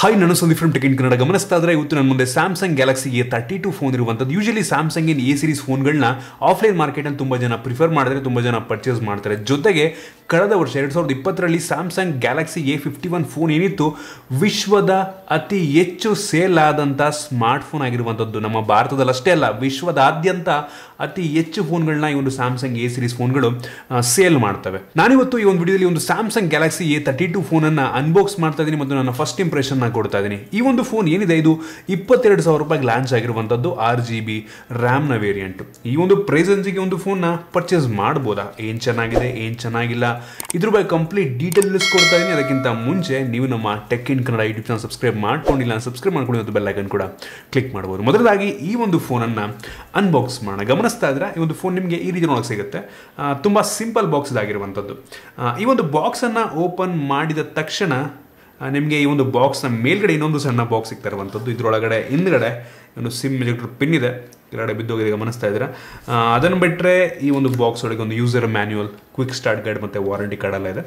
Hi ನಾನು Sandeep from tech in Kannada. ಗಮನಿಸ್ತಾ ಇದ್ರೆ ಇವತ್ತು ನನ್ನ ಮುಂದೆ ಸ್ಯಾಮ್ಸಂಗ್ ಗ್ಯಾಲಕ್ಸಿ A32 ಫೋನ್ ಇರುವಂಥದ್ದು. Usually Samsung in A series ಫೋನ್ಗಳನ್ನ ಆಫ್ಲೈನ್ ಮಾರ್ಕೆಟಲ್ಲಿ ತುಂಬ ಜನ ಪ್ರಿಫರ್ ಮಾಡಿದ್ರೆ, ತುಂಬ ಜನ ಪರ್ಚೇಸ್ ಮಾಡ್ತಾರೆ. ಜೊತೆಗೆ ಕಳೆದ ವರ್ಷ 2020ರಲ್ಲಿ ಸ್ಯಾಮ್ಸಂಗ್ ಗ್ಯಾಲಕ್ಸಿ A51 ಫೋನ್ ಏನಿತ್ತು, ವಿಶ್ವದ ಅತಿ ಹೆಚ್ಚು ಸೇಲ್ ಆದಂಥ ಸ್ಮಾರ್ಟ್ ಫೋನ್ ಆಗಿರುವಂಥದ್ದು. ನಮ್ಮ ಭಾರತದಲ್ಲಿ ಅಷ್ಟೇ ಅಲ್ಲ, ವಿಶ್ವದಾದ್ಯಂತ ಅತಿ ಹೆಚ್ಚು ಫೋನ್ಗಳನ್ನ ಈ ಒಂದು ಸ್ಯಾಮ್ಸಂಗ್ A ಸೀರೀಸ್ ಫೋನ್ಗಳು ಸೇಲ್ ಮಾಡ್ತವೆ. ನಾನಿವತ್ತು ಈ ಒಂದು ವಿಡಿಯೋದಲ್ಲಿ ಒಂದು ಸ್ಯಾಮ್ಸಂಗ್ ಗ್ಯಾಲಕ್ಸಿ A32 ಫೋನನ್ನು ಅನ್ಬಾಕ್ಸ್ ಮಾಡ್ತಾ ಇದ್ದೀನಿ ಮತ್ತು ನನ್ನ ಫಸ್ಟ್ ಇಂಪ್ರೆಷನ್ ಕೊಡ್ತಾ ಇದ್ದೀನಿ. ಈ ಒಂದು ಫೋನ್ ಏನಿದೆ, ಇದು 22,000 ರೂಪಾಯಿಗೆ ಲಾಂಚ್ ಆಗಿರುವಂಥದ್ದು 6GB ರ್ಯಾಮ್ನ ವೇರಿಯಂಟ್. ಈ ಒಂದು ಪ್ರೈಸ್ ರೇಂಜಿಗೆ ಒಂದು ಫೋನ್ನ ಪರ್ಚೇಸ್ ಮಾಡ್ಬೋದಾ, ಏನು ಚೆನ್ನಾಗಿದೆ ಏನು ಚೆನ್ನಾಗಿಲ್ಲ, ಇದ್ರ ಬಗ್ಗೆ ಕಂಪ್ಲೀಟ್ ಡೀಟೇಲ್ಸ್ ಕೊಡ್ತಾ ಇದ್ದೀನಿ. ಅದಕ್ಕಿಂತ ಮುಂಚೆ ನೀವು ನಮ್ಮ tech in Kannada YouTube channel subscribe ಮಾಡ್ಕೊಂಡಿಲ್ಲ, ಸಬ್ಸ್ಕ್ರೈಬ್ ಮಾಡ್ಕೊಂಡು ಮತ್ತು ಬೆಲ್ ಐಕನ್ ಕೂಡ ಕ್ಲಿಕ್ ಮಾಡ್ಬೋದು. ಮೊದಲಾಗಿ ಈ ಒಂದು ಫೋನನ್ನು ಅನ್ಬಾಕ್ಸ್ ಮಾಡೋಣ. ಗಮನಿಸ್ತಾ ಇದ್ರೆ ಈ ಒಂದು ಫೋನ್ ನಿಮಗೆ ಈ ರೀತಿ ನೋಡೋಕೆ ಸಿಗುತ್ತೆ. ತುಂಬ ಸಿಂಪಲ್ ಬಾಕ್ಸ್ ಇದಾಗಿರುವಂಥದ್ದು. ಈ ಒಂದು ಬಾಕ್ಸನ್ನು ಓಪನ್ ಮಾಡಿದ ತಕ್ಷಣ ನಿಮಗೆ ಈ ಒಂದು ಬಾಕ್ಸ್ನ ಮೇಲ್ಗಡೆ ಇನ್ನೊಂದು ಸಣ್ಣ ಬಾಕ್ಸ್ ಸಿಗ್ತಾ ಇರುವಂಥದ್ದು. ಇದರೊಳಗಡೆ ಹಿಂದ್ಗಡೆ ಒಂದು ಸಿಮ್ ಎಲೆಕ್ಟ್ರಿಕ್ ಪಿನ್ ಇದೆ, ಕೆಳಗಡೆ ಬಿದ್ದೋಗಿದೆ, ಗಮನಿಸ್ತಾ ಇದ್ದೀರಾ. ಅದನ್ನು ಬಿಟ್ಟರೆ ಈ ಒಂದು ಬಾಕ್ಸ್ ಒಳಗೆ ಒಂದು user manual, quick start guide ಮತ್ತು ವಾರಂಟಿ ಕಾರ್ಡ್ ಎಲ್ಲ ಇದೆ.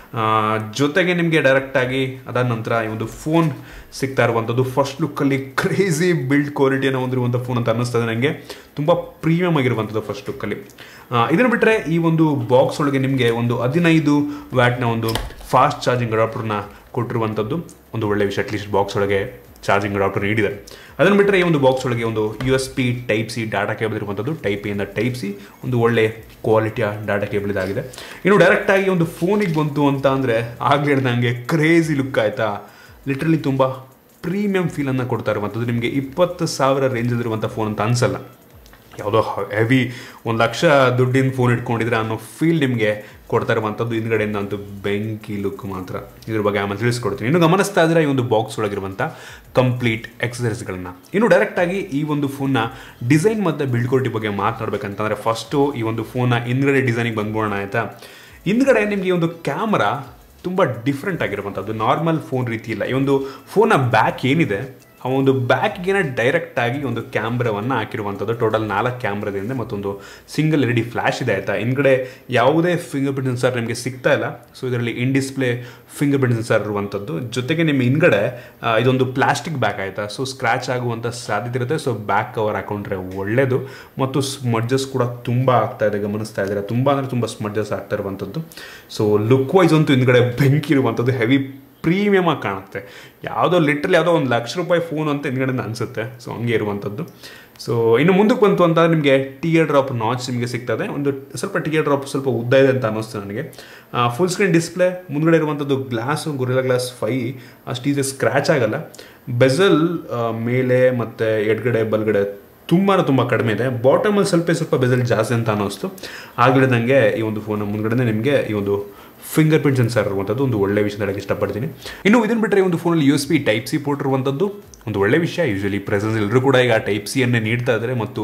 ಜೊತೆಗೆ ನಿಮಗೆ ಡೈರೆಕ್ಟಾಗಿ ಅದಾದ ನಂತರ ಈ ಒಂದು ಫೋನ್ ಸಿಗ್ತಾ ಇರುವಂಥದ್ದು. ಫಸ್ಟ್ ಲುಕ್ಕಲ್ಲಿ ಕ್ರೇಜಿ ಬಿಲ್ಡ್ ಕ್ವಾಲಿಟಿಯನ್ನು ಹೊಂದಿರುವಂಥ ಫೋನ್ ಅಂತ ಅನ್ನಿಸ್ತಾ ಇದೆ ನನಗೆ. ತುಂಬ ಪ್ರೀಮಿಯಮ್ ಆಗಿರುವಂಥದ್ದು ಫಸ್ಟ್ ಲುಕ್ಕಲ್ಲಿ. ಇದನ್ನು ಬಿಟ್ಟರೆ ಈ ಒಂದು ಬಾಕ್ಸ್ ಒಳಗೆ ನಿಮಗೆ ಒಂದು 15 ವ್ಯಾಟ್ನ ಒಂದು ಫಾಸ್ಟ್ ಚಾರ್ಜಿಂಗ್ ಅಡಾಪ್ಟರ್ನ ಕೊಟ್ಟಿರುವಂಥದ್ದು ಒಂದು ಒಳ್ಳೆ ವಿಷಯ. ಅಟ್ಲೀಸ್ಟ್ ಬಾಕ್ಸ್ ಒಳಗೆ ಚಾರ್ಜಿಂಗ್ ಅಡಾಪ್ಟರ್ ನೀಡಿದ್ದಾರೆ. ಅದನ್ನು ಬಿಟ್ಟರೆ ಈ ಒಂದು ಬಾಕ್ಸ್ ಒಳಗೆ ಒಂದು USB Type-C ಡಾಟಾ ಕೇಬಲ್ ಇರುವಂಥದ್ದು. Type-A ಇಂದ Type-C ಒಂದು ಒಳ್ಳೆ ಕ್ವಾಲಿಟಿಯ ಡಾಟಾ ಕೇಬಲ್ ಇದಾಗಿದೆ. ಇನ್ನು ಡೈರೆಕ್ಟಾಗಿ ಒಂದು ಫೋನಿಗೆ ಬಂತು ಅಂತ ಅಂದರೆ ಆಗಲೇ ಹೇಳ್ದಂಗೆ ಕ್ರೇಜಿ ಲುಕ್ ಆಯಿತಾ, ಲಿಟ್ರಲಿ ತುಂಬ ಪ್ರೀಮಿಯಂ ಫೀಲನ್ನು ಕೊಡ್ತಾ ಇರುವಂಥದ್ದು. ನಿಮಗೆ 20,000 ರೇಂಜಲ್ಲಿರುವಂಥ ಫೋನ್ ಅಂತ ಅನಿಸಲ್ಲ. ಯಾವುದೋ ಹೆವಿ 1 ಲಕ್ಷ ದುಡ್ಡಿನ ಫೋನ್ ಇಟ್ಕೊಂಡಿದ್ರೆ ಅನ್ನೋ ಫೀಲ್ ನಿಮಗೆ ಕೊಡ್ತಾ ಇರುವಂಥದ್ದು. ಹಿಂದ್ಗಡೆಯಿಂದ ಅಂತೂ ಬೆಂಕಿ ಲುಕ್ ಮಾತ್ರ. ಇದ್ರ ಬಗ್ಗೆ ಆಮೇಲೆ ತಿಳಿಸ್ಕೊಡ್ತೀನಿ. ಇನ್ನು ಗಮನಿಸ್ತಾ ಇದ್ರೆ ಈ ಒಂದು ಬಾಕ್ಸ್ ಒಳಗಿರುವಂಥ ಕಂಪ್ಲೀಟ್ ಎಕ್ಸಸರೀಸ್ಗಳನ್ನ. ಇನ್ನು ಡೈರೆಕ್ಟಾಗಿ ಈ ಒಂದು ಫೋನ್ನ ಡಿಸೈನ್ ಮತ್ತು ಬಿಲ್ಡ್ ಕ್ವಾಲಿಟಿ ಬಗ್ಗೆ ಮಾತನಾಡಬೇಕಂತಂದರೆ ಫಸ್ಟು ಈ ಒಂದು ಫೋನ್ನ ಹಿಂದ್ಗಡೆ ಡಿಸೈನಿಗೆ ಬಂದ್ಬೋಣ ಆಯಿತಾ. ಹಿಂದ್ಗಡೆ ನಿಮಗೆ ಒಂದು ಕ್ಯಾಮ್ರಾ ತುಂಬ ಡಿಫ್ರೆಂಟ್ ಆಗಿರುವಂಥದ್ದು, ನಾರ್ಮಲ್ ಫೋನ್ ರೀತಿ ಇಲ್ಲ. ಈ ಒಂದು ಫೋನ್ನ ಬ್ಯಾಕ್ ಏನಿದೆ, ಆ ಒಂದು ಬ್ಯಾಕ್ಗೆ ಡೈರೆಕ್ಟಾಗಿ ಒಂದು ಕ್ಯಾಮ್ರಾವನ್ನು ಹಾಕಿರುವಂಥದ್ದು. ಟೋಟಲ್ 4 ಕ್ಯಾಮ್ರಾದಿಂದ ಮತ್ತೊಂದು ಸಿಂಗಲ್ LED ಫ್ಲ್ಯಾಶ್ ಇದೆ ಆಯಿತಾ. ಹಿಂದ್ಗಡೆ ಯಾವುದೇ ಫಿಂಗರ್ ಪ್ರಿಂಟ್ ಸೆನ್ಸರ್ ನಿಮಗೆ ಸಿಗ್ತಾ ಇಲ್ಲ. ಸೊ ಇದರಲ್ಲಿ in display finger print sensor ಇರುವಂಥದ್ದು. ಜೊತೆಗೆ ನಿಮ್ಮ ಹಿಂದ್ಗಡೆ ಇದೊಂದು ಪ್ಲಾಸ್ಟಿಕ್ ಬ್ಯಾಕ್ ಆಯಿತಾ. ಸೊ ಸ್ಕ್ರ್ಯಾಚ್ ಆಗುವಂಥ ಸಾಧ್ಯತೆ ಇರುತ್ತೆ. ಸೊ ಬ್ಯಾಕ್ ಕವರ್ ಹಾಕೊಂಡ್ರೆ ಒಳ್ಳೆಯದು. ಮತ್ತು ಸ್ಮಡ್ಜಸ್ ಕೂಡ ತುಂಬ ಆಗ್ತಾ ಇದೆ, ಗಮನಿಸ್ತಾ ಇದ್ದಾರೆ. ತುಂಬ ಅಂದರೆ ತುಂಬ ಸ್ಮಡ್ಜಸ್ ಆಗ್ತಾ ಇರುವಂಥದ್ದು. ಸೊ ಲುಕ್ ವೈಸ್ ಅಂತೂ ಹಿಂದ್ಗಡೆ ಬೆಂಕಿ ಇರುವಂಥದ್ದು, ಹೆವಿ ಪ್ರೀಮಿಯಮ್ ಆಗಿ ಕಾಣುತ್ತೆ. ಯಾವುದೋ ಲಿಟ್ರಲಿ ಯಾವುದೋ 1 ಲಕ್ಷ ರೂಪಾಯಿ ಫೋನ್ ಅಂತ ಹಿಂದ್ಗಡೆ ಅನಿಸುತ್ತೆ. ಸೊ ಹಂಗೆ ಇರುವಂಥದ್ದು. ಸೊ ಇನ್ನು ಮುಂದಕ್ಕೆ ಬಂತು ಅಂತ ನಿಮಗೆ ಟಿಯರ್ ಡ್ರಾಪ್ ನಾಚ್ ನಿಮಗೆ ಸಿಗ್ತದೆ. ಒಂದು ಸ್ವಲ್ಪ ಟಿಯರ್ ಡ್ರಾಪ್ ಸ್ವಲ್ಪ ಉದ್ದ ಇದೆ ಅಂತ ಅನ್ನಿಸ್ತು ನನಗೆ. ಫುಲ್ ಸ್ಕ್ರೀನ್ ಡಿಸ್ಪ್ಲೇ, ಮುಂದ್ಗಡೆ ಇರುವಂಥದ್ದು ಗ್ಲಾಸು ಗೊರಿಲ್ಲಾ ಗ್ಲಾಸ್ 5 ಅಷ್ಟು ಈಸಿ ಸ್ಕ್ರ್ಯಾಚ್ ಆಗಲ್ಲ. ಬೆಸಲ್ ಮೇಲೆ ಮತ್ತು ಎಡಗಡೆ ಬಲಗಡೆ ತುಂಬ ಕಡಿಮೆ ಇದೆ. ಬಾಟಮಲ್ಲಿ ಸ್ವಲ್ಪ ಬೆಸಲ್ ಜಾಸ್ತಿ ಅಂತ ಅನ್ನಿಸ್ತು. ಆಗಲೇ ನನಗೆ ಈ ಒಂದು ಫೋನ್ ಮುಂದ್ಗಡೆ ನಿಮಗೆ ಈ ಒಂದು ಫಿಂಗರ್ ಪ್ರಿಂಟ್ ಸೆನ್ಸರ್ ಇರುವಂಥದ್ದು ಒಂದು ಒಳ್ಳೆ ವಿಷಯ ಹೇಳಕ್ಕೆ ಇಷ್ಟಪಡ್ತೀನಿ. ಇನ್ನು ಇದನ್ನು ಬಿಟ್ಟರೆ ಈ ಒಂದು ಫೋನಲ್ಲಿ USB Type-C ಪೋರ್ಟ್ ಇರುವಂಥದ್ದು ಒಂದು ಒಳ್ಳೆ ವಿಷಯ. ಯೂಶಲಿ ಪ್ರೆಸೆನ್ಸ್ ಎಲ್ಲರೂ ಕೂಡ ಈಗ Type-C ನೀಡ್ತಾ ಇದ್ದಾರೆ. ಮತ್ತು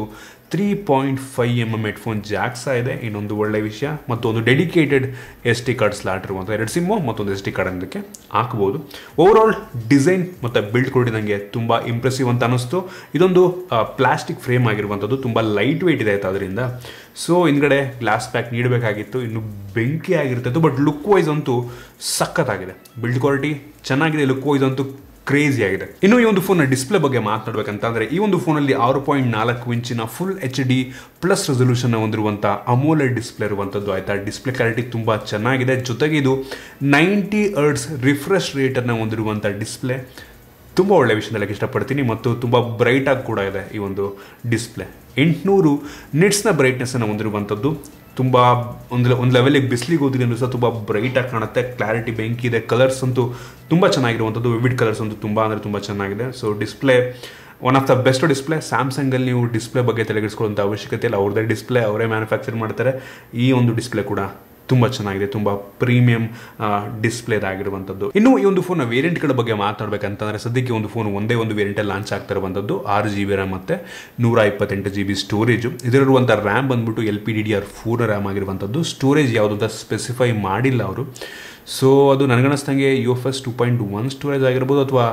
3.5mm ಹೆಡ್ಫೋನ್ ಜಾಕ್ಸ ಇದೆ, ಇನ್ನೊಂದು ಒಳ್ಳೆ ವಿಷಯ. ಮತ್ತು ಒಂದು ಡೆಡಿಕೇಟೆಡ್ SD ಕಾರ್ಡ್ ಸ್ಲಾಟ್ ಇರುವಂಥ 2 ಸಿಮ್ಮು ಮತ್ತೊಂದು SD ಕಾರ್ಡ್ ಅನ್ನೋದಕ್ಕೆ ಹಾಕ್ಬೋದು. ಓವರಾಲ್ ಡಿಸೈನ್ ಮತ್ತು ಬಿಲ್ಡ್ ಕ್ವಾಲಿಟಿ ನನಗೆ ತುಂಬ ಇಂಪ್ರೆಸಿವ್ ಅಂತ ಅನ್ನಿಸ್ತು. ಇದೊಂದು ಪ್ಲಾಸ್ಟಿಕ್ ಫ್ರೇಮ್ ಆಗಿರುವಂಥದ್ದು, ತುಂಬ ಲೈಟ್ ವೆಯ್ಟ್ ಇದೆ ಆಯ್ತು ಅದರಿಂದ. ಸೊ ಹಿಂದ್ಗಡೆ ಗ್ಲಾಸ್ ಪ್ಯಾಕ್ ನೀಡಬೇಕಾಗಿತ್ತು, ಇನ್ನು ಬೆಂಕಿ ಆಗಿರ್ತಿತ್ತು. ಬಟ್ ಲುಕ್ ವೈಸ್ ಅಂತೂ ಸಖತ್ತಾಗಿದೆ. ಬಿಲ್ಡ್ ಕ್ವಾಲಿಟಿ ಚೆನ್ನಾಗಿದೆ, ಲುಕ್ ವೈಸ್ ಅಂತೂ ಕ್ರೇಜಿ ಆಗಿದೆ. ಇನ್ನು ಈ ಒಂದು ಫೋನ್ನ ಡಿಸ್ಪ್ಲೇ ಬಗ್ಗೆ ಮಾತನಾಡಬೇಕಂತಂದರೆ ಈ ಒಂದು ಫೋನಲ್ಲಿ 6.4 ಇಂಚಿನ ಫುಲ್ HD+ ರೆಸೊಲ್ಯೂಷನ್ ಹೊಂದಿರುವಂಥ ಅಮೋಲೆಡ್ ಡಿಸ್ಪ್ಲೇ ಇರುವಂಥದ್ದು ಆಯಿತಾ. ಡಿಸ್ಪ್ಲೇ ಕ್ಲಾರಿಟಿ ತುಂಬ ಚೆನ್ನಾಗಿದೆ. ಜೊತೆಗೆ ಇದು 90Hz ರಿಫ್ರೆಶ್ ರೇಟನ್ನು ಹೊಂದಿರುವಂಥ ಡಿಸ್ಪ್ಲೇ. ತುಂಬ ಒಳ್ಳೆಯ ವಿಷಯ ಹೇಳಕ್ಕೆ ಇಷ್ಟಪಡ್ತೀನಿ. ಮತ್ತು ತುಂಬ ಬ್ರೈಟಾಗಿ ಕೂಡ ಇದೆ ಈ ಒಂದು ಡಿಸ್ಪ್ಲೇ. 800 ನಿಟ್ಸ್ನ ಬ್ರೈಟ್ನೆಸ್ಸನ್ನು ಹೊಂದಿರುವಂಥದ್ದು. ತುಂಬ ಒಂದು ಲೆವೆಲಿಗೆ ಬಿಸಿಲಿಗೆ ಹೋದ್ರೆ ಸಹ ತುಂಬ ಬ್ರೈಟಾಗಿ ಕಾಣುತ್ತೆ. ಕ್ಲಾರಿಟಿ ಬೆಂಕಿ ಇದೆ. ಕಲರ್ಸ್ ಅಂತೂ ತುಂಬ ಚೆನ್ನಾಗಿರುವಂಥದ್ದು. ವಿವಿಡ್ ಕಲರ್ಸ್ ಅಂತೂ ತುಂಬ ಅಂದರೆ ತುಂಬ ಚೆನ್ನಾಗಿದೆ. So display one of the best display. ಸ್ಯಾಮ್ಸಂಗಲ್ಲಿ ನೀವು ಡಿಸ್ಪ್ಲೇ ಬಗ್ಗೆ ತಲೆಗೆಡಿಸ್ಕೊಳ್ಳೋಂಥ ಅವಶ್ಯಕತೆ ಇಲ್ಲ. ಅವ್ರದ್ದೇ ಡಿಸ್ಪ್ಲೇ, ಅವರೇ ಮ್ಯಾನುಫ್ಯಾಕ್ಚರ್ ಮಾಡ್ತಾರೆ. ಈ ಒಂದು ಡಿಸ್ಪ್ಲೇ ಕೂಡ ತುಂಬ ಚೆನ್ನಾಗಿದೆ, ತುಂಬ ಪ್ರೀಮಿಯಂ ಡಿಸ್ಪ್ಲೇದಾಗಿರುವಂಥದ್ದು. ಇನ್ನು ಈ ಒಂದು ಫೋನ್ನ ವೇರಿಯಂಟ್ಗಳ ಬಗ್ಗೆ ಮಾತನಾಡಬೇಕಂತಂದರೆ ಸದ್ಯಕ್ಕೆ ಒಂದು ಫೋನ್ ಒಂದೇ ಒಂದು ವೇರಿಯಂಟಲ್ಲಿ ಲಾಂಚ್ ಆಗ್ತಾ ಇರುವಂಥದ್ದು 6GB ರ್ಯಾಮ್ ಮತ್ತು 128GB ಸ್ಟೋರೇಜು. ಇದರಲ್ಲಿರುವಂಥ ರ್ಯಾಮ್ ಬಂದ್ಬಿಟ್ಟು LPDDR4 ರ್ಯಾಮ್ ಆಗಿರುವಂಥದ್ದು. ಸ್ಟೋರೇಜ್ ಯಾವುದು ಅಂತ ಸ್ಪೆಸಿಫೈ ಮಾಡಿಲ್ಲ ಅವರು. ಸೊ ಅದು ನನಗನ್ನಿಸ್ದಂಗೆ UFS 2.1 ಸ್ಟೋರೇಜ್ ಆಗಿರ್ಬೋದು ಅಥವಾ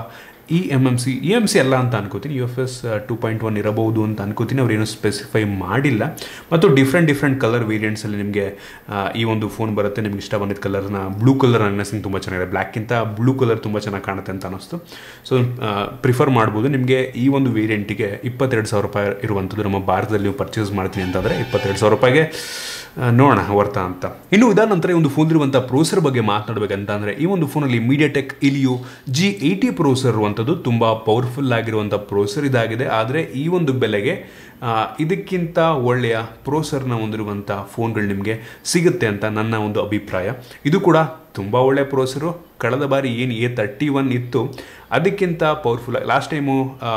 EMC ಅಲ್ಲ ಅಂತ ಅನ್ಕೋತೀನಿ, UFS 2.1 ಇರಬಹುದು ಅಂತ ಅನ್ಕೋತೀನಿ. ಅವ್ರೇನು ಸ್ಪೆಸಿಫೈ ಮಾಡಿಲ್ಲ. ಮತ್ತು ಡಿಫ್ರೆಂಟ್ ಕಲರ್ ವೇರಿಯಂಟ್ಸಲ್ಲಿ ನಿಮಗೆ ಈ ಒಂದು ಫೋನ್ ಬರುತ್ತೆ. ನಿಮ್ಗೆ ಇಷ್ಟ ಬಂದಿದ್ದ ಕಲರ್ನ ಬ್ಲೂ ಕಲರ್ ಅನ್ನಿಸಿಂಗ್ ತುಂಬ ಚೆನ್ನಾಗಿದೆ. ಬ್ಲ್ಯಾಕ್ಗಿಂತ ಬ್ಲೂ ಕಲರ್ ತುಂಬ ಚೆನ್ನಾಗಿ ಕಾಣುತ್ತೆ ಅಂತ ಅನ್ನಿಸ್ತು. ಸೊ ಪ್ರಿಫರ್ ಮಾಡ್ಬೋದು. ನಿಮಗೆ ಈ ಒಂದು ವೇರಿಯಂಟಿಗೆ 22,000 ರೂಪಾಯಿ ಇರುವಂಥದ್ದು ನಮ್ಮ ಭಾರತದಲ್ಲಿ ನೀವು ಪರ್ಚೇಸ್ ಮಾಡ್ತೀನಿ ಅಂತಂದರೆ 22,000 ರೂಪಾಯಿಗೆ ನೋಡೋಣ ವರ್ತಾ ಅಂತ. ಇನ್ನು ಇದಾದ ನಂತರ ಈ ಒಂದು ಫೋನ್ ಇರುವಂಥ ಪ್ರೋಸೆಸರ್ ಬಗ್ಗೆ ಮಾತನಾಡಬೇಕಂತ ಅಂದರೆ ಈ ಒಂದು ಫೋನಲ್ಲಿ ಮೀಡಿಯಾಟೆಕ್ ಇಲಿಯೋ G80 ಪ್ರೋಸೆಸರ್ ಇರುವಂಥದ್ದು ತುಂಬ ಪವರ್ಫುಲ್ ಆಗಿರುವಂಥ ಪ್ರೋಸೆಸರ್ ಇದಾಗಿದೆ. ಆದರೆ ಈ ಒಂದು ಬೆಲೆಗೆ ಇದಕ್ಕಿಂತ ಒಳ್ಳೆಯ ಪ್ರೋಸೆಸರ್ನ ಹೊಂದಿರುವಂಥ ಫೋನ್ಗಳು ನಿಮಗೆ ಸಿಗುತ್ತೆ ಅಂತ ನನ್ನ ಒಂದು ಅಭಿಪ್ರಾಯ. ಇದು ಕೂಡ ತುಂಬ ಒಳ್ಳೆಯ ಪ್ರೋಸೆಸರು. ಕಳೆದ ಬಾರಿ ಏನು A31 ಇತ್ತು ಅದಕ್ಕಿಂತ powerful. Last time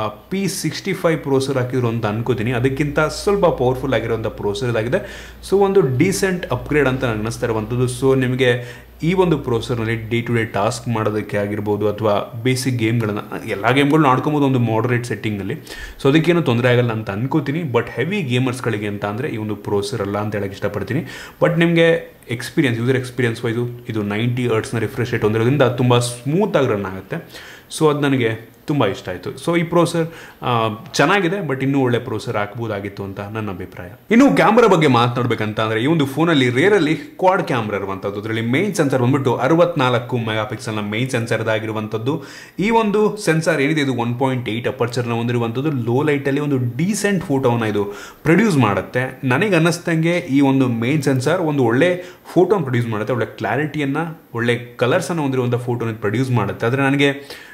P65 processor ಹಾಕಿದ್ರು ಅಂತ ಅನ್ಕೋತೀನಿ. ಅದಕ್ಕಿಂತ ಸ್ವಲ್ಪ ಪವರ್ಫುಲ್ ಆಗಿರುವಂಥ ಪ್ರೋಸೆಸರ್ ಇದಾಗಿದೆ. ಸೊ ಒಂದು ಡೀಸೆಂಟ್ ಅಪ್ಗ್ರೇಡ್ ಅಂತ ನನಗೆ ಅನ್ನಿಸ್ತಾ ಇರುವಂಥದ್ದು. ಸೊ ನಿಮಗೆ ಈ ಒಂದು ಪ್ರೋಸೆಸರ್ನಲ್ಲಿ ಡೇ ಟು ಡೇ ಟಾಸ್ಕ್ ಮಾಡೋದಕ್ಕೆ ಆಗಿರ್ಬೋದು ಅಥವಾ ಬೇಸಿಕ್ ಗೇಮ್ಗಳನ್ನು ಎಲ್ಲ ಗೇಮ್ಗಳನ್ನ ಆಡ್ಕೊಬೋದು ಒಂದು ಮಾಡರೇಟ್ ಸೆಟ್ಟಿಂಗಲ್ಲಿ. ಸೊ ಅದಕ್ಕೇನು ತೊಂದರೆ ಆಗಲ್ಲ ಅಂತ ಅನ್ಕೋತೀನಿ. ಬಟ್ ಹೆವಿ ಗೇಮರ್ಸ್ಗಳಿಗೆ ಅಂತ ಅಂದರೆ ಈ ಒಂದು ಪ್ರೋಸೆಸರ್ ಅಲ್ಲ ಅಂತ ಹೇಳಕ್ಕೆ ಇಷ್ಟಪಡ್ತೀನಿ. ಬಟ್ ನಿಮಗೆ ಯೂಸರ್ ಎಕ್ಸ್ಪೀರಿಯನ್ಸ್ ವೈಸು ಇದು 90 ಹರ್ಟ್ಸ್ನ ರಿಫ್ರೆಶ್ ರೇಟ್ ಹೊಂದಿರೋದ್ರಿಂದ ತುಂಬ ಸ್ಮೂತಾಗಿ ರನ್ ಆಗುತ್ತೆ. ಸೊ ಅದು ನನಗೆ ತುಂಬ ಇಷ್ಟ ಆಯಿತು. ಸೊ ಈ ಪ್ರೋಸೆಸರ್ ಚೆನ್ನಾಗಿದೆ, ಬಟ್ ಇನ್ನೂ ಒಳ್ಳೆ ಪ್ರೋಸೆಸರ್ ಹಾಕ್ಬೋದಾಗಿತ್ತು ಅಂತ ನನ್ನ ಅಭಿಪ್ರಾಯ. ಇನ್ನು ಕ್ಯಾಮ್ರಾ ಬಗ್ಗೆ ಮಾತನಾಡಬೇಕಂತ ಅಂದರೆ ಈ ಒಂದು ಫೋನಲ್ಲಿ ರೇರಲ್ಲಿ ಕ್ವಾಡ್ ಕ್ಯಾಮ್ರಾ ಇರುವಂಥದ್ದು. ಅದರಲ್ಲಿ ಮೇನ್ ಸೆನ್ಸರ್ ಬಂದ್ಬಿಟ್ಟು 64 ಮೆಗಾಪಿಕ್ಸೆಲ್ನ ಮೇನ್ ಸೆನ್ಸರ್ ಆಗಿರುವಂಥದ್ದು. ಈ ಒಂದು ಸೆನ್ಸರ್ ಏನಿದೆ ಇದು 1.8 ಅಪರ್ಚರ್ನ ಹೊಂದಿರುವಂಥದ್ದು. ಲೋ ಲೈಟಲ್ಲಿ ಒಂದು ಡೀಸೆಂಟ್ ಫೋಟೋವನ್ನು ಇದು ಪ್ರೊಡ್ಯೂಸ್ ಮಾಡುತ್ತೆ. ನನಗೆ ಅನ್ನಿಸ್ದಂಗೆ ಈ ಒಂದು ಮೇನ್ ಸೆನ್ಸರ್ ಒಂದು ಒಳ್ಳೆ ಫೋಟೋನ ಪ್ರೊಡ್ಯೂಸ್ ಮಾಡುತ್ತೆ. ಒಳ್ಳೆ ಕ್ಲಾರಿಟಿಯನ್ನು, ಒಳ್ಳೆ ಕಲರ್ಸನ್ನು ಹೊಂದಿರುವಂಥ ಫೋಟೋನ ಪ್ರೊಡ್ಯೂಸ್ ಮಾಡುತ್ತೆ. ಆದರೆ ನನಗೆ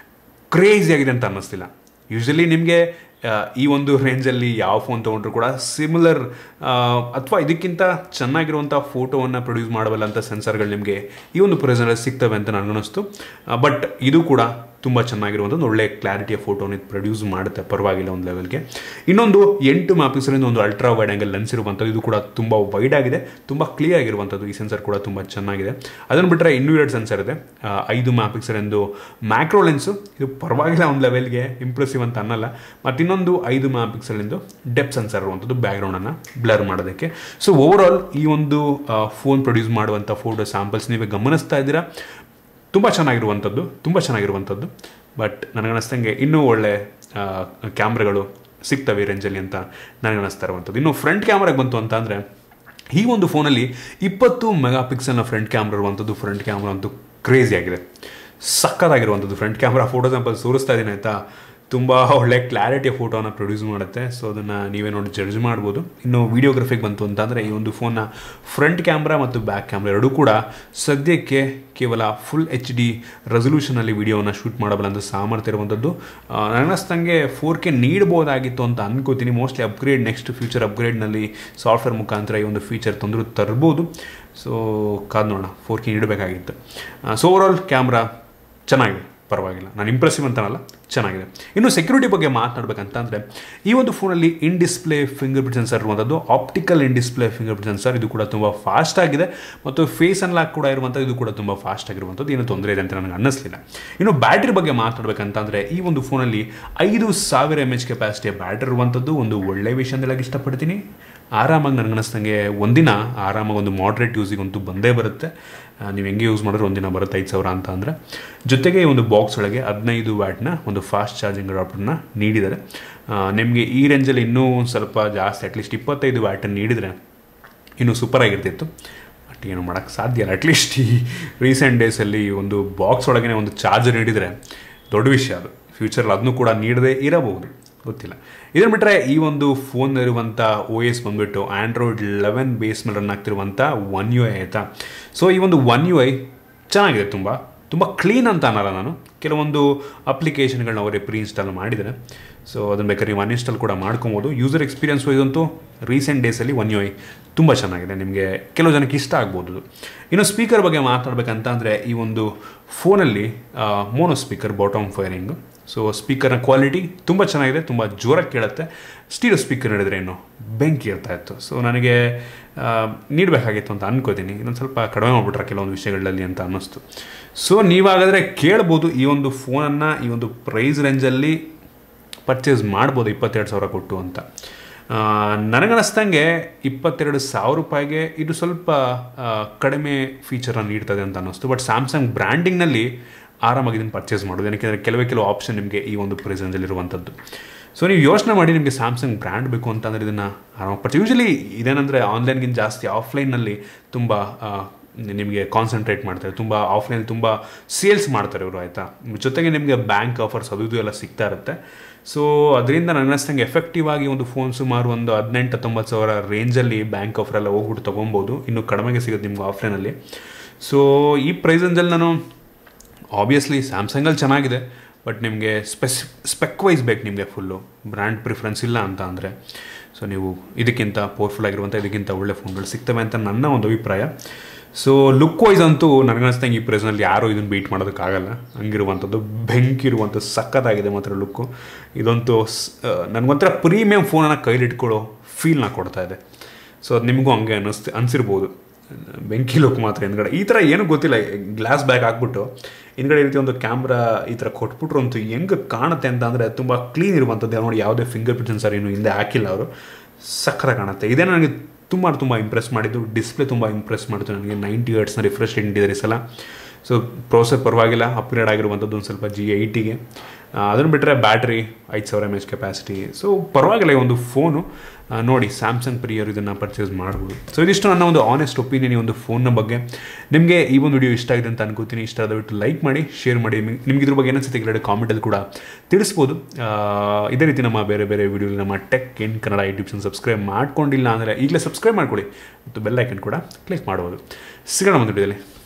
ಕ್ರೇಜಿ ಆಗಿದೆ ಅಂತ ಅನ್ನಿಸ್ತಿಲ್ಲ. ಯೂಶಲಿ ನಿಮಗೆ ಈ ಒಂದು ರೇಂಜಲ್ಲಿ ಯಾವ ಫೋನ್ ತೊಗೊಂಡ್ರು ಕೂಡ ಸಿಮಿಲರ್ ಅಥವಾ ಇದಕ್ಕಿಂತ ಚೆನ್ನಾಗಿರುವಂಥ ಫೋಟೋವನ್ನು ಪ್ರೊಡ್ಯೂಸ್ ಮಾಡಬಲ್ಲಂಥ ಸೆನ್ಸರ್ಗಳು ನಿಮಗೆ ಈ ಒಂದು ಪ್ರೈಸ್ನಲ್ಲಿ ಸಿಗ್ತವೆ ಅಂತ ನನಗನ್ನಿಸ್ತು. ಬಟ್ ಇದು ಕೂಡ ತುಂಬ ಚೆನ್ನಾಗಿರುವಂಥದ್ದು ಒಳ್ಳೆ ಕ್ಲಾರಿಟಿಯ ಫೋಟೋನ ಪ್ರೊಡ್ಯೂಸ್ ಮಾಡುತ್ತೆ, ಪರವಾಗಿಲ್ಲ ಒಂದು ಲೆವೆಲ್ಗೆ. ಇನ್ನೊಂದು 8 ಮೆಗಾಪಿಕ್ಸೆಲಿಂದ ಒಂದು ಅಲ್ಟ್ರಾ ವೈಡ್ ಆ್ಯಂಗಲ್ ಲೆನ್ಸ್ ಇರುವಂಥದ್ದು. ಇದು ಕೂಡ ತುಂಬ ವೈಡ್ ಆಗಿದೆ, ತುಂಬ ಕ್ಲಿಯರ್ ಆಗಿರುವಂಥದ್ದು. ಈ ಸೆನ್ಸರ್ ಕೂಡ ತುಂಬ ಚೆನ್ನಾಗಿದೆ. ಅದನ್ನು ಬಿಟ್ಟರೆ ಇನ್ನೂ 2 ಸೆನ್ಸರ್ ಇದೆ. 5 ಮೆಗಾಪಿಕ್ಸೆಲಿಂದು ಮ್ಯಾಕ್ರೋ ಲೆನ್ಸು, ಇದು ಪರವಾಗಿಲ್ಲ ಒಂದು ಲೆವೆಲ್ಗೆ, ಇಂಪ್ರೆಸಿವ್ ಅಂತ ಅನ್ನಲ್ಲ. ಮತ್ತು ಇನ್ನೊಂದು 5 ಮೆಗಾಪಿಕ್ಸೆಲಿಂದು ಡೆಪ್ತ್ ಸೆನ್ಸರ್ ಇರುವಂಥದ್ದು ಬ್ಯಾಕ್ಗ್ರೌಂಡನ್ನು ಬ್ಲರ್ ಮಾಡೋದಕ್ಕೆ. ಸೊ ಓವರಾಲ್ ಈ ಒಂದು ಫೋನ್ ಪ್ರೊಡ್ಯೂಸ್ ಮಾಡುವಂಥ ಫೋಟೋ ಸ್ಯಾಂಪಲ್ಸ್ ನೀವೇ ಗಮನಿಸ್ತಾ ಇದ್ದೀರಾ, ತುಂಬ ಚೆನ್ನಾಗಿರುವಂಥದ್ದು. ಬಟ್ ನನಗನ್ನಿಸ್ತಂಗೆ ಇನ್ನೂ ಒಳ್ಳೆ ಕ್ಯಾಮ್ರಾಗಳು ಸಿಗ್ತವೆ ರೇಂಜಲ್ಲಿ ಅಂತ ನನಗನ್ನಿಸ್ತಾ ಇರುವಂಥದ್ದು. ಇನ್ನು ಫ್ರಂಟ್ ಕ್ಯಾಮ್ರಾಗೆ ಬಂತು ಅಂತ ಅಂದರೆ ಈ ಒಂದು ಫೋನಲ್ಲಿ 20 ಮೆಗಾಪಿಕ್ಸೆಲ್ನ ಫ್ರಂಟ್ ಕ್ಯಾಮ್ರಾ ಇರುವಂಥದ್ದು. ಫ್ರಂಟ್ ಕ್ಯಾಮ್ರಾ ಅಂತೂ ಕ್ರೇಜಿ ಆಗಿದೆ, ಸಕ್ಕತ್ತಾಗಿರುವಂಥದ್ದು. ಫ್ರಂಟ್ ಕ್ಯಾಮ್ರಾ ಫೋಟೋ ಸ್ಯಾಂಪಲ್ ತೋರಿಸ್ತಾ ಇದ್ದೀನಿ ಆಯಿತಾ. ತುಂಬ ಒಳ್ಳೆ ಕ್ಲಾರಿಟಿಯ ಫೋಟೋನ ಪ್ರೊಡ್ಯೂಸ್ ಮಾಡುತ್ತೆ. ಸೊ ಅದನ್ನು ನೀವೇ ನೋಡಿ ಜಡ್ಜ್ ಮಾಡ್ಬೋದು. ಇನ್ನು ವಿಡಿಯೋಗ್ರಫಿಗೆ ಬಂತು ಅಂತಂದರೆ ಈ ಒಂದು ಫೋನ್ನ ಫ್ರಂಟ್ ಕ್ಯಾಮ್ರಾ ಮತ್ತು ಬ್ಯಾಕ್ ಕ್ಯಾಮ್ರಾ ಎರಡೂ ಕೂಡ ಸದ್ಯಕ್ಕೆ ಕೇವಲ ಫುಲ್ HD ರೆಸಲ್ಯೂಷನಲ್ಲಿ ವಿಡಿಯೋನ ಶೂಟ್ ಮಾಡಬಲ್ಲಂಥ ಸಾಮರ್ಥ್ಯ ಇರುವಂಥದ್ದು. ನನಗನ್ನಿಸ್ತಂಗೆ 4K ನೀಡ್ಬೋದಾಗಿತ್ತು ಅಂತ ಅನ್ಕೋತೀನಿ. ಮೋಸ್ಟ್ಲಿ ನೆಕ್ಸ್ಟ್ ಫ್ಯೂಚರ್ ಅಪ್ಗ್ರೇಡ್ನಲ್ಲಿ ಸಾಫ್ಟ್ವೇರ್ ಮುಖಾಂತರ ಈ ಒಂದು ಫೀಚರ್ ತರ್ಬೋದು. ಸೊ ಕಾದು ನೋಡೋಣ, 4K ನೀಡಬೇಕಾಗಿತ್ತು. ಸೊ ಓವರಾಲ್ ಕ್ಯಾಮ್ರಾ ಚೆನ್ನಾಗಿದೆ, ಪರವಾಗಿಲ್ಲ. ನಾನು ಇಂಪ್ರೆಸಿವ್ ಅಂತನಲ್ಲ, ಚೆನ್ನಾಗಿದೆ. ಇನ್ನು ಸೆಕ್ಯೂರಿಟಿ ಬಗ್ಗೆ ಮಾತನಾಡಬೇಕಂತ ಅಂದರೆ ಈ ಒಂದು ಫೋನಲ್ಲಿ in display finger print sensor ಇರುವಂಥದ್ದು. Optical in display finger print sensor ಇದು ಕೂಡ ತುಂಬ ಫಾಸ್ಟ್ ಆಗಿದೆ. ಮತ್ತು ಫೇಸ್ ಅನ್ಲಾಕ್ ಕೂಡ ಇರುವಂಥದ್ದು. ಇದು ಕೂಡ ತುಂಬ ಫಾಸ್ಟ್ ಆಗಿರುವಂಥದ್ದು, ಏನು ತೊಂದರೆ ಇದೆ ಅಂತ ನನಗೆ ಅನ್ನಿಸ್ಲಿಲ್ಲ. ಇನ್ನು ಬ್ಯಾಟ್ರಿ ಬಗ್ಗೆ ಮಾತನಾಡಬೇಕಂತ ಅಂದರೆ ಈ ಒಂದು ಫೋನಲ್ಲಿ 5000 mAh ಕೆಪಾಸಿಟಿಯ ಬ್ಯಾಟ್ರಿ ಇರುವಂಥದ್ದು ಒಂದು ಒಳ್ಳೆಯ ವಿಷಯ ಅಂತ ಹೇಳಕ್ಕೆ ಇಷ್ಟಪಡ್ತೀನಿ. ಆರಾಮಾಗಿ ನನಗನ್ನಿಸ್ತಂಗೆ ಒಂದಿನ ಆರಾಮಾಗಿ ಒಂದು ಮಾಡ್ರೇಟ್ ಯೂಸಿಗಂತೂ ಬಂದೇ ಬರುತ್ತೆ. ನೀವು ಹೆಂಗೆ ಯೂಸ್ ಮಾಡಿದ್ರೆ ಒಂದಿನ ಬರುತ್ತೆ 5000 ಅಂತ ಅಂದರೆ. ಜೊತೆಗೆ ಈ ಒಂದು ಬಾಕ್ಸ್ ಒಳಗೆ 15 ವ್ಯಾಟ್ನ ಒಂದು ಫಾಸ್ಟ್ ಚಾರ್ಜಿಂಗ್ ಅಡಾಪ್ಟರ್ನ ನೀಡಿದ್ದಾರೆ. ನಿಮಗೆ ಈ ರೇಂಜಲ್ಲಿ ಇನ್ನೂ ಒಂದು ಸ್ವಲ್ಪ ಜಾಸ್ತಿ, ಅಟ್ಲೀಸ್ಟ್ 25 ವ್ಯಾಟನ್ನು ನೀಡಿದರೆ ಇನ್ನೂ ಸೂಪರ್ ಆಗಿರ್ತಿತ್ತು. ಬಟ್ ಏನು ಮಾಡೋಕ್ಕೆ ಸಾಧ್ಯ ಇಲ್ಲ. ಅಟ್ಲೀಸ್ಟ್ ಈ ರೀಸೆಂಟ್ ಡೇಸಲ್ಲಿ ಒಂದು ಬಾಕ್ಸ್ ಒಳಗೇ ಒಂದು ಚಾರ್ಜರ್ ನೀಡಿದರೆ ದೊಡ್ಡ ವಿಷಯ. ಅದು ಫ್ಯೂಚರಲ್ಲಿ ಅದನ್ನು ಕೂಡ ನೀಡದೇ ಇರಬಹುದು, ಗೊತ್ತಿಲ್ಲ. ಇದನ್ನು ಬಿಟ್ಟರೆ ಈ ಒಂದು ಫೋನ್ನಲ್ಲಿರುವಂಥ OS ಬಂದುಬಿಟ್ಟು Android 11 ಬೇಸ್ ಮೇಲೆ ರನ್ ಆಗ್ತಿರುವಂಥ One UI ಆಯಿತಾ. ಸೊ ಈ ಒಂದು One UI ಚೆನ್ನಾಗಿದೆ, ತುಂಬ ಕ್ಲೀನ್ ಅಂತ ಅನ್ನಲ್ಲ ನಾನು. ಕೆಲವೊಂದು ಅಪ್ಲಿಕೇಶನ್ಗಳನ್ನ ಅವರೇ ಪ್ರೀ ಇನ್ಸ್ಟಾಲ್ ಮಾಡಿದ್ದಾರೆ. ಸೊ ಅದನ್ನು ಬೇಕಾದ್ರೆ ನೀವು ಅನ್ಇನ್ಸ್ಟಾಲ್ ಕೂಡ ಮಾಡ್ಕೊಬೋದು. ಯೂಸರ್ ಎಕ್ಸ್ಪೀರಿಯನ್ಸ್ ಇದಂತೂ ರೀಸೆಂಟ್ ಡೇಸಲ್ಲಿ One UI ತುಂಬ ಚೆನ್ನಾಗಿದೆ, ನಿಮಗೆ ಕೆಲವು ಜನಕ್ಕೆ ಇಷ್ಟ ಆಗ್ಬೋದು. ಇನ್ನು ಸ್ಪೀಕರ್ ಬಗ್ಗೆ ಮಾತಾಡಬೇಕಂತ ಅಂದರೆ ಈ ಒಂದು ಫೋನಲ್ಲಿ mono speaker bottom firing. So ಸ್ಪೀಕರ್ನ ಕ್ವಾಲಿಟಿ ತುಂಬ ಚೆನ್ನಾಗಿದೆ, ತುಂಬ ಜೋರಾಗಿ ಕೇಳುತ್ತೆ. ಸ್ಟೀರಿಯೋ ಸ್ಪೀಕರ್ ಹಿಡಿದ್ರೆ ಏನು ಬೆಂಕಿ ಇರ್ತಾ ಇತ್ತು. ಸೊ ನನಗೆ ನೀಡಬೇಕಾಗಿತ್ತು ಅಂತ ಅನ್ಕೋತೀನಿ. ಇನ್ನೊಂದು ಸ್ವಲ್ಪ ಕಡಿಮೆ ಮಾಡಿಬಿಟ್ರೆ ಕೆಲವೊಂದು ವಿಷಯಗಳಲ್ಲಿ ಅಂತ ಅನ್ನಿಸ್ತು. ಸೊ ನೀವಾಗಾದರೆ ಕೇಳ್ಬೋದು ಈ ಒಂದು ಫೋನನ್ನು ಈ ಒಂದು ಪ್ರೈಸ್ ರೇಂಜಲ್ಲಿ ಪರ್ಚೇಸ್ ಮಾಡ್ಬೋದು 22,000 ಕೊಟ್ಟು ಅಂತ. ನನಗನ್ನಿಸ್ದಂಗೆ 22,000 ರೂಪಾಯಿಗೆ ಇದು ಸ್ವಲ್ಪ ಕಡಿಮೆ ಫೀಚರನ್ನು ನೀಡ್ತದೆ ಅಂತ ಅನ್ನಿಸ್ತು. ಬಟ್ ಸ್ಯಾಮ್ಸಂಗ್ ಬ್ರ್ಯಾಂಡಿಂಗ್ನಲ್ಲಿ ಆರಾಮಾಗಿ ಇದನ್ನು ಪರ್ಚೇಸ್ ಮಾಡೋದು. ಏನಕ್ಕೆ ಕೆಲವು ಆಪ್ಷನ್ ನಿಮಗೆ ಈ ಒಂದು ಪ್ರೈಸ್ ರೇಂಜಲ್ಲಿರುವಂಥದ್ದು. ಸೊ ನೀವು ಯೋಚನೆ ಮಾಡಿ ನಿಮಗೆ ಸ್ಯಾಮ್ಸಂಗ್ ಬ್ರ್ಯಾಂಡ್ ಬೇಕು ಅಂತಂದರೆ ಇದನ್ನು ಆರಾಮಾಗಿ ಪರ್ಚೇಸ್. ಯೂಶಲಿ ಇದೇನಂದರೆ ಆನ್ಲೈನ್ಗಿಂತ ಜಾಸ್ತಿ ಆಫ್ಲೈನಲ್ಲಿ ತುಂಬ ನಿಮಗೆ ಕಾನ್ಸಂಟ್ರೇಟ್ ಮಾಡ್ತಾರೆ, ತುಂಬ ಆಫ್ಲೈನ್ ತುಂಬ ಸೇಲ್ಸ್ ಮಾಡ್ತಾರೆ ಇವರು, ಆಯಿತಾ. ಜೊತೆಗೆ ನಿಮಗೆ ಬ್ಯಾಂಕ್ ಆಫರ್ಸ್ ಅದು ಇದು ಎಲ್ಲ ಸಿಗ್ತಾ ಇರುತ್ತೆ. ಸೊ ಅದರಿಂದ ನನಗೆ ಅನಿಸ್ತಂಗೆ ಎಫೆಕ್ಟಿವ್ ಆಗಿ ಒಂದು ಫೋನ್ ಸುಮಾರು ಒಂದು 18-19 ಸಾವಿರ ರೇಂಜಲ್ಲಿ ಬ್ಯಾಂಕ್ ಆಫರ್ ಎಲ್ಲ ಹೋಗ್ಬಿಟ್ಟು ತೊಗೊಬೋದು. ಇನ್ನೂ ಕಡಿಮೆಗೆ ಸಿಗುತ್ತೆ ನಿಮ್ಗೆ ಆಫ್ಲೈನಲ್ಲಿ. ಸೊ ಈ ಪ್ರೈಸ್ ರೇಂಜಲ್ಲಿ ನಾನು ಆಬ್ವಿಯಸ್ಲಿ ಸ್ಯಾಮ್ಸಂಗಲ್ಲಿ ಚೆನ್ನಾಗಿದೆ, ಬಟ್ ನಿಮಗೆ ಸ್ಪೆಕ್ ವೈಸ್ ಬೇಕು, ನಿಮಗೆ ಫುಲ್ಲು ಬ್ರ್ಯಾಂಡ್ ಪ್ರಿಫರೆನ್ಸ್ ಇಲ್ಲ ಅಂತ ಅಂದರೆ ಸೊ ನೀವು ಇದಕ್ಕಿಂತ ಪವರ್ಫುಲ್ ಆಗಿರುವಂಥ ಇದಕ್ಕಿಂತ ಒಳ್ಳೆ ಫೋನ್ಗಳು ಸಿಗ್ತವೆ ಅಂತ ನನ್ನ ಒಂದು ಅಭಿಪ್ರಾಯ. ಸೊ ಲುಕ್ ವೈಸ್ ಅಂತೂ ನನಗನ್ನಿಸ್ತಂಗೆ ಈ ಪ್ರೈಸ್ನಲ್ಲಿ ಯಾರೂ ಇದನ್ನು ಬೀಟ್ ಮಾಡೋದಕ್ಕಾಗಲ್ಲ. ಹಂಗಿರುವಂಥದ್ದು ಬೆಂಕಿರುವಂಥ ಸಖತ್ತಾಗಿದೆ ಮಾತ್ರ ಲುಕ್ಕು. ಇದಂತೂ ನನಗೊಂಥರ ಪ್ರೀಮಿಯಂ ಫೋನನ್ನು ಕೈಲಿಟ್ಕೊಳ್ಳೋ ಫೀಲ್ನ ಕೊಡ್ತಾ ಇದೆ. ಸೊ ಅದು ನಿಮಗೂ ಹಂಗೆ ಅನಿಸಿರ್ಬೋದು. ಬೆಂಕಿ ಲುಕ್ ಮಾತ್ರ ಹಿಂದ್ಗಡೆ ಈ ಥರ ಏನೂ ಗೊತ್ತಿಲ್ಲ, ಗ್ಲಾಸ್ ಬ್ಯಾಗ್ ಹಾಕ್ಬಿಟ್ಟು ಹಿಂದ್ಗಡೆ ರೀತಿ ಒಂದು ಕ್ಯಾಮ್ರಾ ಈ ಥರ ಕೊಟ್ಬಿಟ್ರು ಅಂತೂ ಹೆಂಗೆ ಕಾಣುತ್ತೆ ಅಂತ ಅಂದರೆ ತುಂಬ ಕ್ಲೀನ್ ಇರುವಂಥದ್ದು. ನೋಡಿ ಯಾವುದೇ ಫಿಂಗರ್ ಪ್ರಿಂಟ್ ಸೆನ್ಸರ್ ಏನು ಹಿಂದೆ ಹಾಕಿಲ್ಲ ಅವರು, ಸಕ್ಕರೆ ಕಾಣುತ್ತೆ. ಇದೇ ನನಗೆ ತುಂಬ ಇಂಪ್ರೆಸ್ ಮಾಡಿದ್ದು. ಡಿಸ್ಪ್ಲೇ ತುಂಬ ಇಂಪ್ರೆಸ್ ಮಾಡಿತು ನನಗೆ. 90 Hz ರಿಫ್ರೆಶ್ ರೇಟ್ ಇದ್ದಾರೆ ಈ ಸಲ. ಸೊ ಪ್ರೋಸೆಸರ್ ಪರವಾಗಿಲ್ಲ, ಅಪ್ಗ್ರೇಡ್ ಆಗಿರುವಂಥದ್ದು ಒಂದು ಸ್ವಲ್ಪ G80ಗೆ. ಅದನ್ನು ಬಿಟ್ಟರೆ ಬ್ಯಾಟ್ರಿ 5000 mAh ಕೆಪಾಸಿಟಿ. ಸೊ ಪರವಾಗಿಲ್ಲ ಈ ಒಂದು ಫೋನು. ನೋಡಿ ಸ್ಯಾಮ್ಸಂಗ್ ಪ್ರಿಯರು ಇದನ್ನು ಪರ್ಚೇಸ್ ಮಾಡ್ಬೋದು. ಸೊ ಇದಿಷ್ಟು ನನ್ನ ಒಂದು ಆನೆಸ್ಟ್ ಒಪಿನಿಯನ್ ಈ ಒಂದು ಫೋನ್ನ ಬಗ್ಗೆ. ನಿಮಗೆ ಈ ಒಂದು ವಿಡಿಯೋ ಇಷ್ಟ ಆಗಿದೆ ಅಂತ ಅನ್ಕೋತೀನಿ. ಇಷ್ಟ ಆದಬಿಟ್ಟು ಲೈಕ್ ಮಾಡಿ, ಶೇರ್ ಮಾಡಿ. ನಿಮ್ಗೆ ಇದ್ರ ಬಗ್ಗೆ ಏನಿಸುತ್ತೆ ಕೆಳಗಡೆ ಕಾಮೆಂಟಲ್ಲಿ ಕೂಡ ತಿಳಿಸ್ಬೋದು. ಇದೇ ರೀತಿ ನಮ್ಮ ಬೇರೆ ವಿಡಿಯೋ ನಮ್ಮ tech in Kannada YouTube channel subscribe ಮಾಡ್ಕೊಂಡಿಲ್ಲ ಅಂದರೆ ಈಗಲೇ ಸಬ್ಸ್ಕ್ರೈಬ್ ಮಾಡ್ಕೊಳ್ಳಿ ಮತ್ತು ಬೆಲ್ ಐಕನ್ ಕೂಡ ಕ್ಲಿಕ್ ಮಾಡ್ಬೋದು. ಸಿಗೋಣ ಒಂದು ವಿಡಿಯೋದಲ್ಲಿ.